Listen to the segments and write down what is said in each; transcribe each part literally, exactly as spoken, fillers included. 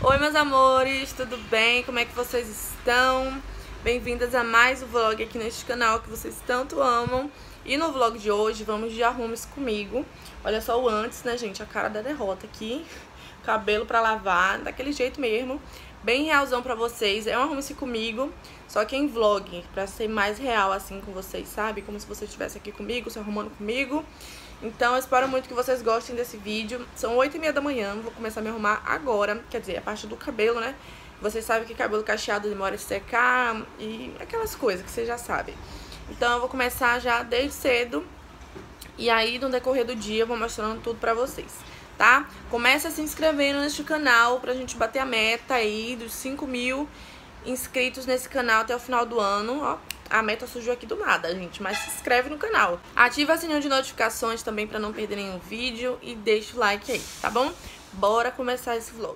Oi meus amores, tudo bem? Como é que vocês estão? Bem-vindas a mais um vlog aqui neste canal que vocês tanto amam. E no vlog de hoje vamos de arrumes comigo. Olha só o antes, né gente, a cara da derrota aqui. Cabelo pra lavar, daquele jeito mesmo. Bem realzão pra vocês, é um arrume-se comigo. Só que em vlog, pra ser mais real assim com vocês, sabe? Como se você estivesse aqui comigo, se arrumando comigo. Então eu espero muito que vocês gostem desse vídeo. São oito e meia da manhã, vou começar a me arrumar agora. Quer dizer, a parte do cabelo, né? Vocês sabem que cabelo cacheado demora a secar e aquelas coisas que vocês já sabem. Então eu vou começar já desde cedo. E aí no decorrer do dia eu vou mostrando tudo pra vocês, tá? Começa se inscrevendo neste canal pra gente bater a meta aí dos cinco mil inscritos nesse canal até o final do ano, ó. A meta surgiu aqui do nada, gente, mas se inscreve no canal. Ativa o sininho de notificações também pra não perder nenhum vídeo e deixa o like aí, tá bom? Bora começar esse vlog.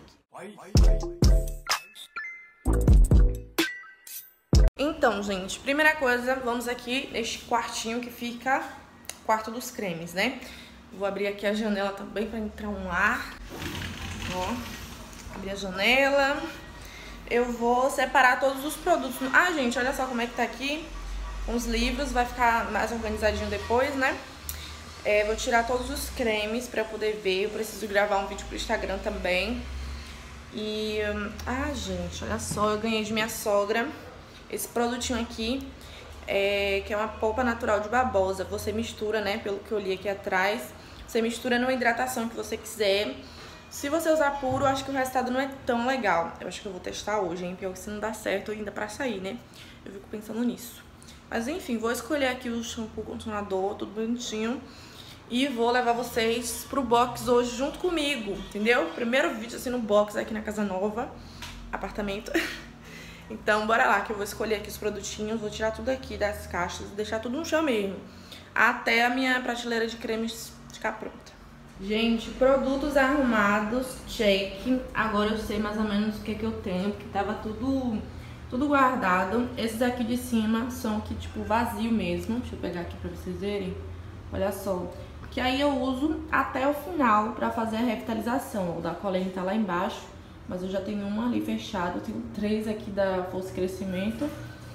Então, gente, primeira coisa, vamos aqui neste quartinho que fica quarto dos cremes, né? Vou abrir aqui a janela também pra entrar um ar. Ó, abrir a janela. Eu vou separar todos os produtos. Ah, gente, olha só como é que tá aqui. Os livros, vai ficar mais organizadinho depois, né? É, vou tirar todos os cremes pra eu poder ver. Eu preciso gravar um vídeo pro Instagram também. E... Ah, gente, olha só. Eu ganhei de minha sogra esse produtinho aqui, é, que é uma polpa natural de babosa. Você mistura, né? Pelo que eu li aqui atrás. Você mistura numa hidratação que você quiser. Se você usar puro, eu acho que o resultado não é tão legal. Eu acho que eu vou testar hoje, hein? Pior que se não dá certo ainda pra sair, né? Eu fico pensando nisso. Mas enfim, vou escolher aqui o shampoo, condicionador, tudo bonitinho. E vou levar vocês pro box hoje junto comigo, entendeu? Primeiro vídeo assim no box aqui na casa nova, apartamento. Então bora lá que eu vou escolher aqui os produtinhos. Vou tirar tudo aqui das caixas, deixar tudo no chão mesmo, até a minha prateleira de cremes ficar pronta. Gente, produtos arrumados, check. Agora eu sei mais ou menos o que, que eu tenho, porque tava tudo, tudo guardado. Esses aqui de cima são que tipo vazio mesmo. Deixa eu pegar aqui pra vocês verem. Olha só. Que aí eu uso até o final pra fazer a revitalização. O da Colene tá lá embaixo, mas eu já tenho uma ali fechada. Eu tenho três aqui da Força Crescimento.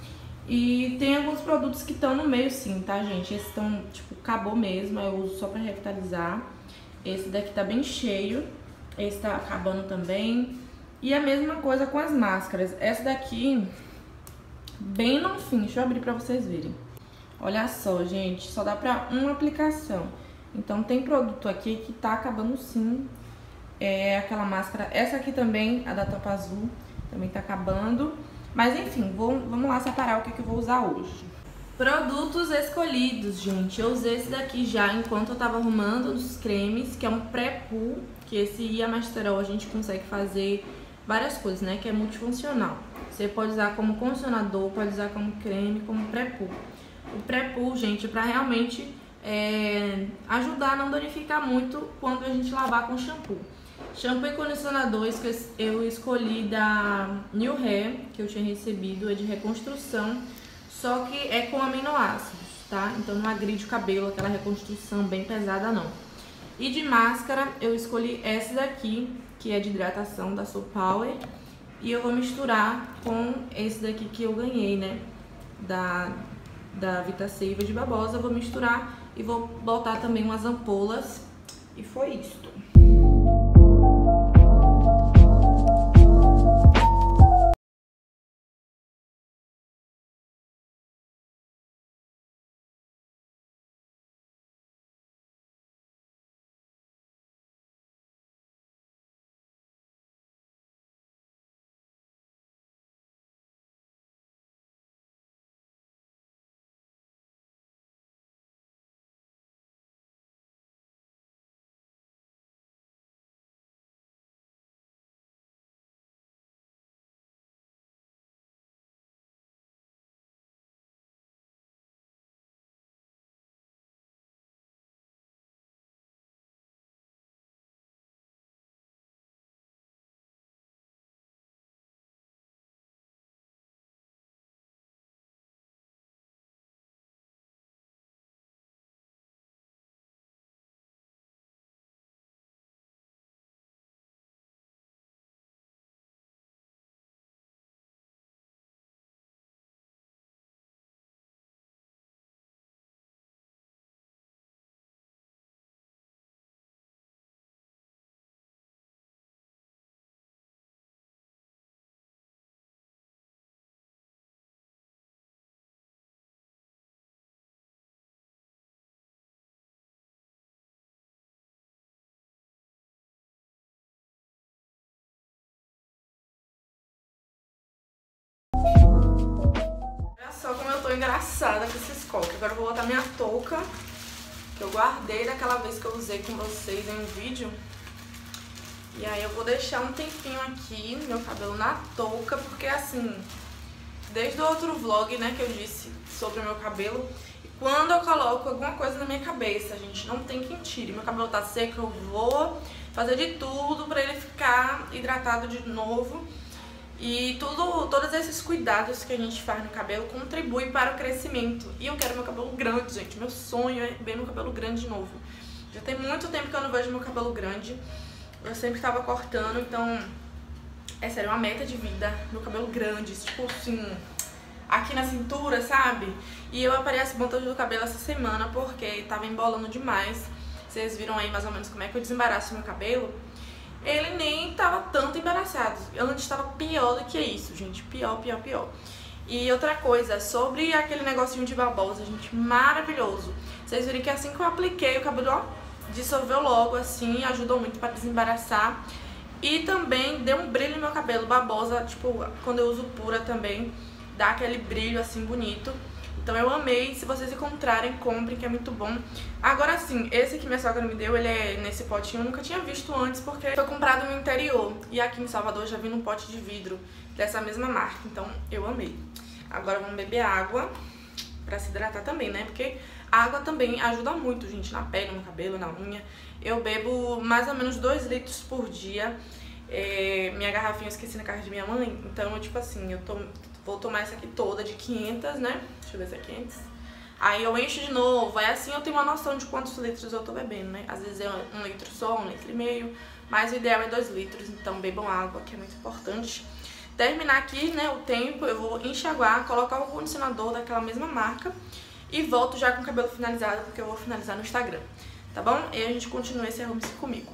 E tem alguns produtos que estão no meio sim, tá, gente? Esses estão, tipo, acabou mesmo. Eu uso só pra revitalizar. Esse daqui tá bem cheio, esse tá acabando também. E a mesma coisa com as máscaras. Essa daqui, bem no fim, deixa eu abrir pra vocês verem. Olha só, gente, só dá pra uma aplicação. Então tem produto aqui que tá acabando sim. É aquela máscara, essa aqui também, a da tampa azul, também tá acabando. Mas enfim, vou, vamos lá separar o que, que eu vou usar hoje. Produtos escolhidos, gente. Eu usei esse daqui já enquanto eu tava arrumando os cremes, que é um pré-poo, que esse Iamasterol a gente consegue fazer várias coisas, né? Que é multifuncional. Você pode usar como condicionador, pode usar como creme, como pré-poo. O pré-poo, gente, pra realmente é, ajudar a não danificar muito quando a gente lavar com shampoo. Shampoo e condicionador eu escolhi da New Hair, que eu tinha recebido, é de reconstrução. Só que é com aminoácidos, tá? Então não agride o cabelo, aquela reconstrução bem pesada não. E de máscara eu escolhi essa daqui, que é de hidratação da Soul Power. E eu vou misturar com esse daqui que eu ganhei, né? Da, da Vita Seiva de babosa. Eu vou misturar e vou botar também umas ampolas. E foi isto. engraçada com esses coques. Agora eu vou botar minha touca, que eu guardei daquela vez que eu usei com vocês em um vídeo. E aí eu vou deixar um tempinho aqui no meu cabelo na touca, porque assim, desde o outro vlog, né, que eu disse sobre o meu cabelo, quando eu coloco alguma coisa na minha cabeça, gente, não tem quem tire. Meu cabelo tá seco, eu vou fazer de tudo pra ele ficar hidratado de novo. E tudo, todos esses cuidados que a gente faz no cabelo contribuem para o crescimento. E eu quero meu cabelo grande, gente. Meu sonho é ver meu cabelo grande de novo. Já tem muito tempo que eu não vejo meu cabelo grande. Eu sempre tava cortando, então é sério, uma meta de vida. Meu cabelo grande, tipo assim, aqui na cintura, sabe? E eu aparei as pontas do cabelo essa semana porque tava embolando demais. Vocês viram aí mais ou menos como é que eu desembaraço meu cabelo. Ele nem tava tanto embaraçado. Eu antes tava pior do que isso, gente. Pior, pior, pior. E outra coisa, sobre aquele negocinho de babosa, gente, maravilhoso. Vocês viram que assim que eu apliquei, o cabelo, ó, dissolveu logo, assim, ajudou muito pra desembaraçar. E também deu um brilho no meu cabelo. Babosa, tipo, quando eu uso pura também, dá aquele brilho, assim, bonito. Então eu amei, se vocês encontrarem, comprem, que é muito bom. Agora sim, esse que minha sogra me deu, ele é nesse potinho, eu nunca tinha visto antes, porque foi comprado no interior. E aqui em Salvador já vi num pote de vidro dessa mesma marca, então eu amei. Agora vamos beber água pra se hidratar também, né? Porque a água também ajuda muito, gente, na pele, no cabelo, na unha. Eu bebo mais ou menos dois litros por dia. É, minha garrafinha eu esqueci na casa de minha mãe, então, tipo assim, eu tomo... Vou tomar essa aqui toda de quinhentos, né? Deixa eu ver se é quinhentos. Aí eu encho de novo. Aí assim eu tenho uma noção de quantos litros eu tô bebendo, né? Às vezes é um litro só, um litro e meio. Mas o ideal é dois litros. Então bebam água, que é muito importante. Terminar aqui, né, o tempo, eu vou enxaguar, colocar o condicionador daquela mesma marca. E volto já com o cabelo finalizado, porque eu vou finalizar no Instagram. Tá bom? E a gente continua esse arrume-se comigo.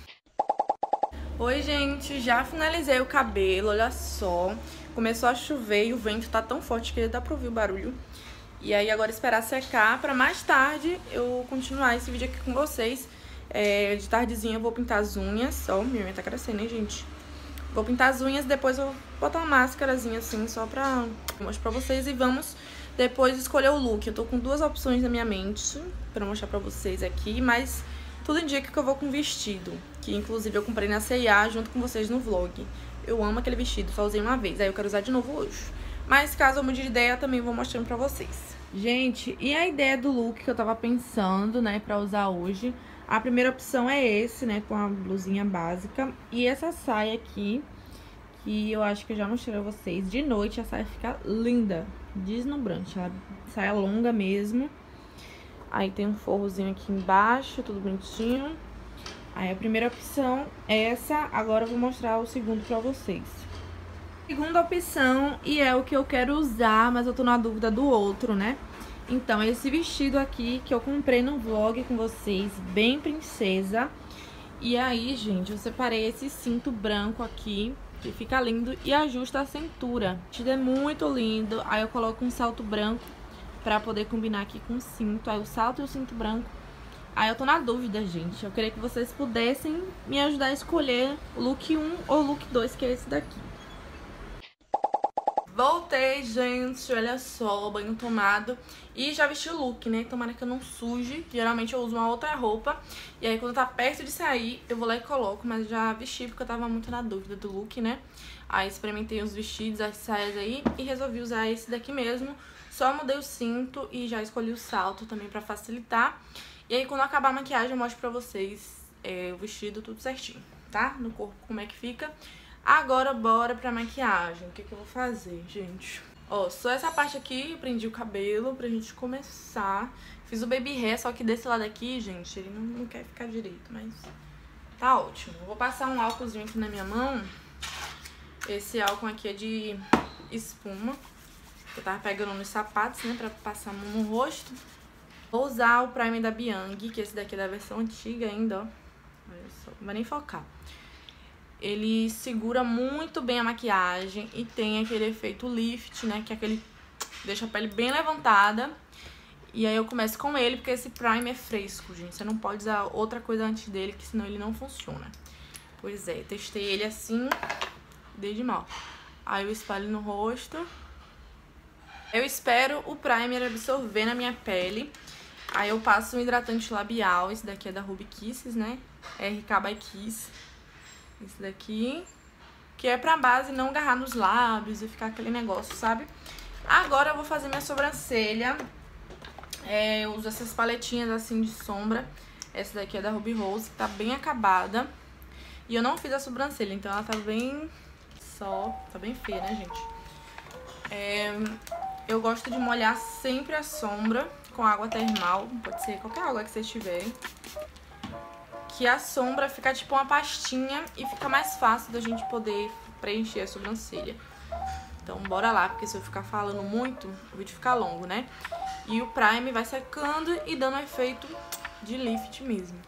Oi, gente. Já finalizei o cabelo, olha só. Começou a chover e o vento tá tão forte que dá pra ouvir o barulho. E aí agora esperar secar pra mais tarde eu continuar esse vídeo aqui com vocês. É, de tardezinha eu vou pintar as unhas. Ó, minha unha tá crescendo, hein, gente? Vou pintar as unhas, depois eu vou botar uma máscarazinha assim, só pra mostrar pra vocês. E vamos depois escolher o look. Eu tô com duas opções na minha mente pra mostrar pra vocês aqui, mas tudo indica que eu vou com vestido, que inclusive eu comprei na C e A junto com vocês no vlog. Eu amo aquele vestido, só usei uma vez, aí eu quero usar de novo hoje. Mas caso eu mude de ideia, também vou mostrando pra vocês. Gente, e a ideia do look que eu tava pensando, né, pra usar hoje? A primeira opção é esse, né, com a blusinha básica. E essa saia aqui, que eu acho que eu já mostrei pra vocês. De noite a saia fica linda, deslumbrante, ela saia longa mesmo. Aí tem um forrozinho aqui embaixo, tudo bonitinho. Aí a primeira opção é essa, agora eu vou mostrar o segundo pra vocês. Segunda opção, e é o que eu quero usar, mas eu tô na dúvida do outro, né? Então, esse vestido aqui que eu comprei no vlog com vocês, bem princesa. E aí, gente, eu separei esse cinto branco aqui, que fica lindo, e ajusta a cintura. O vestido é muito lindo, aí eu coloco um salto branco pra poder combinar aqui com o cinto. Aí o salto e o cinto branco. Aí eu tô na dúvida, gente. Eu queria que vocês pudessem me ajudar a escolher o look um ou o look dois, que é esse daqui. Voltei, gente. Olha só, banho tomado. E já vesti o look, né? Tomara que eu não suje. Geralmente eu uso uma outra roupa. E aí quando tá perto de sair, eu vou lá e coloco. Mas já vesti porque eu tava muito na dúvida do look, né? Aí experimentei os vestidos, as saias aí. E resolvi usar esse daqui mesmo. Só mudei o cinto e já escolhi o salto também pra facilitar. E aí, quando acabar a maquiagem, eu mostro pra vocês é, o vestido tudo certinho, tá? No corpo, como é que fica. Agora, bora pra maquiagem. O que que eu vou fazer, gente? Ó, só essa parte aqui, eu prendi o cabelo pra gente começar. Fiz o baby hair, só que desse lado aqui, gente, ele não, não quer ficar direito, mas tá ótimo. Vou passar um álcoolzinho aqui na minha mão. Esse álcool aqui é de espuma. Eu tava pegando nos sapatos, né, pra passar a mão no rosto. Vou usar o primer da Bianchi, que esse daqui é da versão antiga ainda, ó. Olha só, não vai nem focar. Ele segura muito bem a maquiagem e tem aquele efeito lift, né, que é aquele... deixa a pele bem levantada. E aí eu começo com ele, porque esse primer é fresco, gente. Você não pode usar outra coisa antes dele, que senão ele não funciona. Pois é, testei ele assim, desde mal. Aí eu espalho no rosto. Eu espero o primer absorver na minha pele. Aí eu passo um hidratante labial. Esse daqui é da Ruby Kisses, né? R K by Kiss. Esse daqui. Que é pra base não agarrar nos lábios e ficar aquele negócio, sabe? Agora eu vou fazer minha sobrancelha. É, eu uso essas paletinhas assim de sombra. Essa daqui é da Ruby Rose, que tá bem acabada. E eu não fiz a sobrancelha, então ela tá bem só... Tá bem feia, né, gente? É, eu gosto de molhar sempre a sombra com água termal. Pode ser qualquer água que vocês tiverem. Que a sombra fica tipo uma pastinha e fica mais fácil da gente poder preencher a sobrancelha. Então bora lá, porque se eu ficar falando muito, o vídeo fica longo, né? E o primer vai secando e dando um efeito de lift mesmo.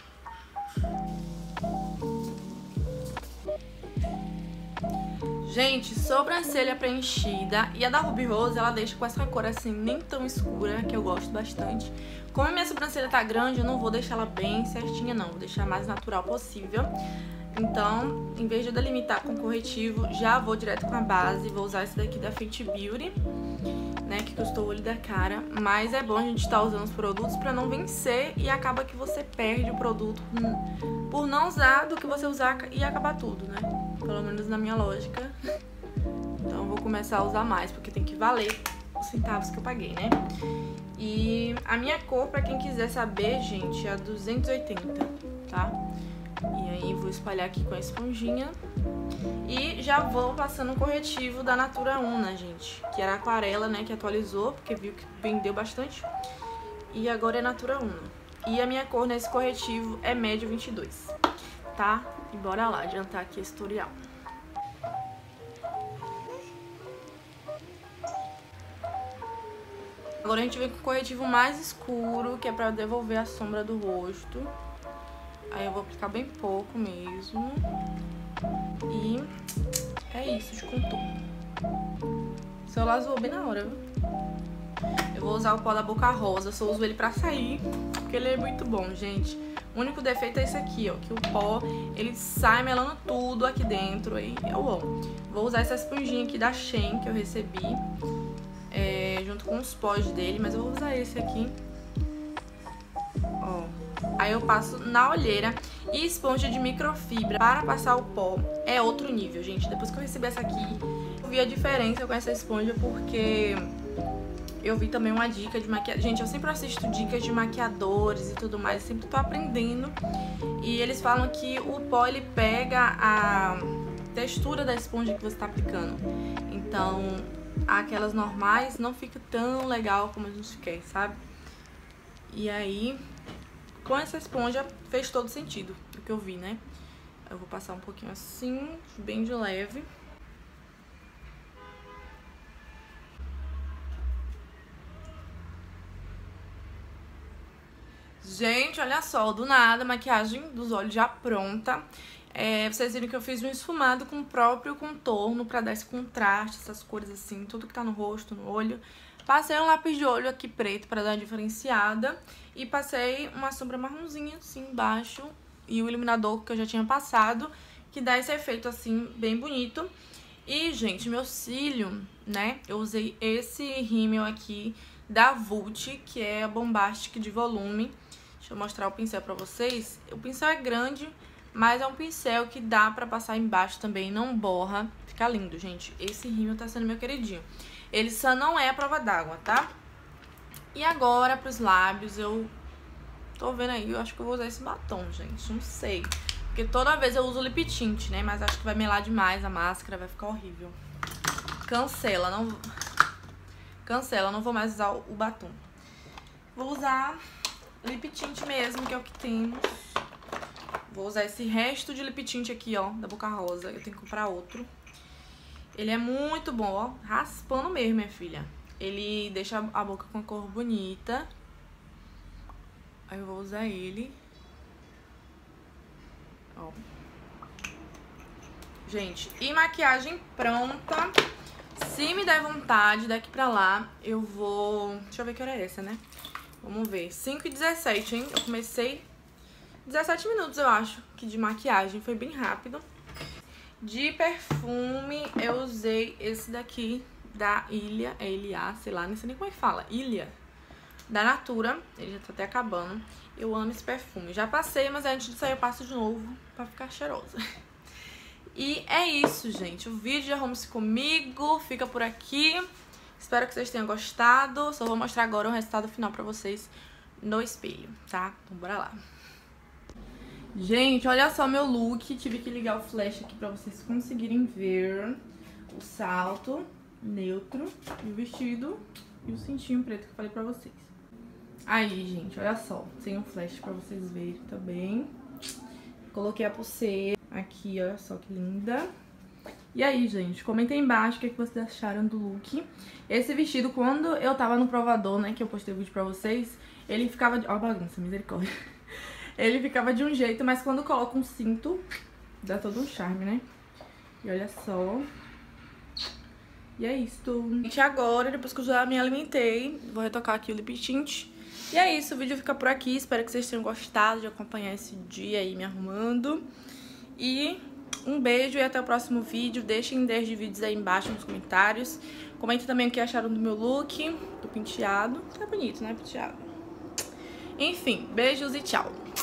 Gente, sobrancelha preenchida. E a da Ruby Rose, ela deixa com essa cor assim, nem tão escura, que eu gosto bastante. Como a minha sobrancelha tá grande, eu não vou deixar ela bem certinha, não. Vou deixar mais natural possível. Então, em vez de eu delimitar com corretivo, já vou direto com a base. Vou usar esse daqui da Fenty Beauty, né, que custou o olho da cara. Mas é bom a gente estar usando os produtos pra não vencer e acaba que você perde o produto por não usar do que você usar e acabar tudo, né? Pelo menos na minha lógica. Então eu vou começar a usar mais, porque tem que valer os centavos que eu paguei, né? E a minha cor, pra quem quiser saber, gente, é a duzentos e oitenta, tá? E aí vou espalhar aqui com a esponjinha. E já vou passando o corretivo da Natura Una, gente. Que era aquarela, né, que atualizou, porque viu que vendeu bastante. E agora é Natura Una. E a minha cor nesse corretivo é médio vinte e dois, tá? E bora lá, adiantar aqui esse tutorial. Agora a gente vem com o corretivo mais escuro, que é pra devolver a sombra do rosto. Aí eu vou aplicar bem pouco mesmo. E é isso de contorno. O celular zoou bem na hora, viu? Eu vou usar o pó da Boca Rosa, eu só uso ele pra sair, porque ele é muito bom, gente. O único defeito é esse aqui, ó, que o pó, ele sai melando tudo aqui dentro, aí é o bom. Vou usar essa esponjinha aqui da Shein, que eu recebi, é, junto com os pós dele, mas eu vou usar esse aqui. Ó. Aí eu passo na olheira. E esponja de microfibra para passar o pó é outro nível, gente. Depois que eu recebi essa aqui, eu vi a diferença com essa esponja, porque eu vi também uma dica de maquiagem. Gente, eu sempre assisto dicas de maquiadores e tudo mais, eu sempre tô aprendendo. E eles falam que o pó, ele pega a textura da esponja que você tá aplicando. Então, aquelas normais não fica tão legal como a gente quer, sabe? E aí, com essa esponja fez todo sentido o que eu vi, né? Eu vou passar um pouquinho assim, bem de leve. Gente, olha só, do nada, a maquiagem dos olhos já pronta. É, vocês viram que eu fiz um esfumado com o próprio contorno pra dar esse contraste, essas cores assim, tudo que tá no rosto, no olho. Passei um lápis de olho aqui preto pra dar uma diferenciada. E passei uma sombra marronzinha assim embaixo. E o iluminador que eu já tinha passado, que dá esse efeito assim, bem bonito. E, gente, meu cílio, né, eu usei esse rímel aqui da Vult, que é a Bombastic de volume. Deixa eu mostrar o pincel pra vocês. O pincel é grande, mas é um pincel que dá pra passar embaixo também, não borra. Fica lindo, gente. Esse rímel tá sendo meu queridinho. Ele só não é a prova d'água, tá? E agora, pros lábios, eu tô vendo aí, eu acho que eu vou usar esse batom, gente. Não sei. Porque toda vez eu uso lip tint, né? Mas acho que vai melar demais a máscara, vai ficar horrível. Cancela, não... Cancela, não vou mais usar o batom. Vou usar lip tint mesmo, que é o que temos. Vou usar esse resto de lip tint aqui, ó, da Boca Rosa. Eu tenho que comprar outro. Ele é muito bom, ó. Raspando mesmo, minha filha. Ele deixa a boca com a cor bonita. Aí eu vou usar ele. Ó. Gente, e maquiagem pronta. Se me der vontade, daqui pra lá, eu vou... Deixa eu ver que hora é essa, né? Vamos ver. cinco e dezessete, hein? Eu comecei dezessete minutos, eu acho, que de maquiagem. Foi bem rápido. De perfume, eu usei esse daqui da Ilha, é Ilha, sei lá, não sei nem como é que fala, Ilha, da Natura. Ele já tá até acabando. Eu amo esse perfume. Já passei, mas antes de sair eu passo de novo pra ficar cheirosa. E é isso, gente. O vídeo de Arrume-se Comigo fica por aqui. Espero que vocês tenham gostado. Só vou mostrar agora o resultado final pra vocês no espelho, tá? Então bora lá. Gente, olha só meu look. Tive que ligar o flash aqui pra vocês conseguirem ver o salto neutro e o vestido e o cintinho preto que eu falei pra vocês. Aí, gente, olha só. Tem um flash pra vocês verem também. Coloquei a pulseira aqui, olha só que linda. E aí, gente, comentem embaixo o que, é que vocês acharam do look. Esse vestido, quando eu tava no provador, né, que eu postei o vídeo pra vocês, ele ficava de... Ó a bagunça, misericórdia. Ele ficava de um jeito, mas quando coloca um cinto, dá todo um charme, né? E olha só. E é isso. Gente, agora, depois que eu já me alimentei, vou retocar aqui o lip tint. E é isso, o vídeo fica por aqui. Espero que vocês tenham gostado de acompanhar esse dia aí me arrumando. E um beijo e até o próximo vídeo. Deixem ideias de vídeos aí embaixo nos comentários. Comentem também o que acharam do meu look, do penteado. Tá bonito, né, penteado? Enfim, beijos e tchau.